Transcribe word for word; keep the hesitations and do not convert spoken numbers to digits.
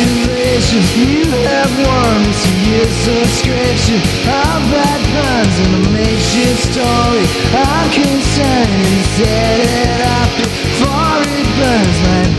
Congratulations, you have won this year's subscription of bad puns and a makeshift story. I'm concerned and set it up before it burns. My